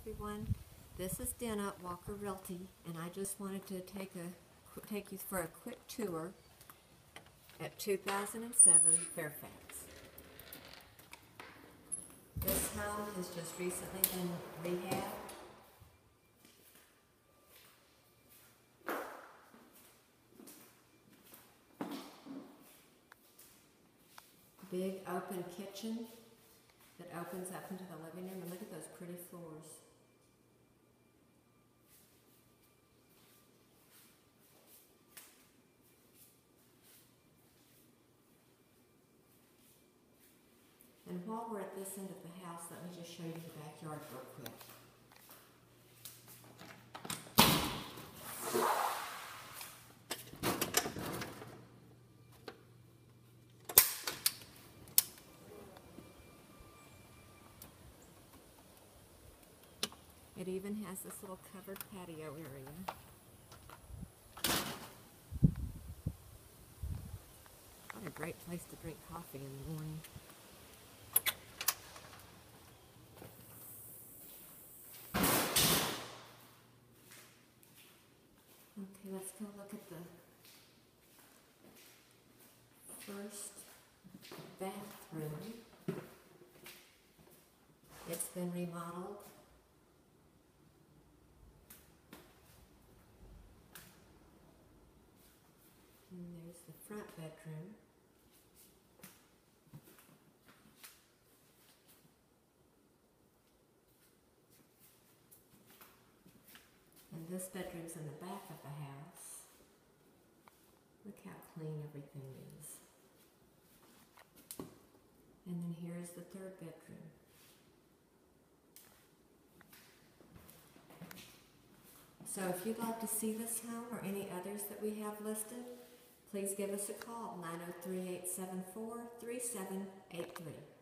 everyone. This is Dana at Walker Realty, and I just wanted to take you for a quick tour at 2007 Fairfax. This home has just recently been rehabbed. Big open kitchen that opens up into the living room, and look at those pretty floors. And while we're at this end of the house, let me just show you the backyard real quick. It even has this little covered patio area. What a great place to drink coffee in the morning. Okay, let's go look at the first bathroom. It's been remodeled. And there's the front bedroom. And this bedroom's in the back of the house. Look how clean everything is. And then here's the third bedroom. So if you'd like to see this home or any others that we have listed, please give us a call, 903-874-3783.